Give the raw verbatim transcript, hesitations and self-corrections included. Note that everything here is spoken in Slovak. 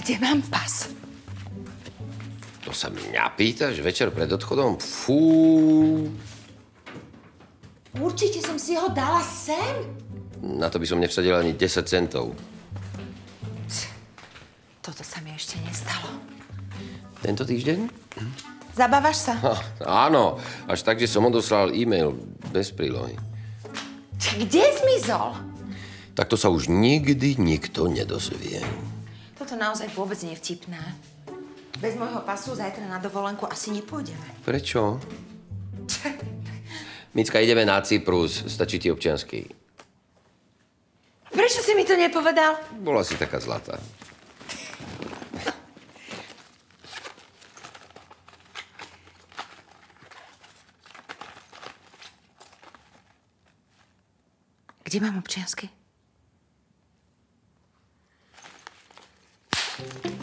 Kde mám pas? To sa mňa pýtaš večer pred odchodom? Fú. Určite som si ho dala sem. Na to by som nevsadil ani desať centov. Toto sa mi ešte nestalo. Tento týždeň? Zabávaš sa? Ha, áno, až tak, že som odoslal e-mail bez prílohy. Kde zmizol? Tak to sa už nikdy nikto nedozvie. Toto naozaj vôbec nie je vtipné. Bez môjho pasu zajtra na dovolenku asi nepôjdeme. Prečo? Micka, ideme na Cyprus. Stačí ti občiansky. Prečo si mi to nepovedal? Bola si taká zlatá. Kde mám občiansky?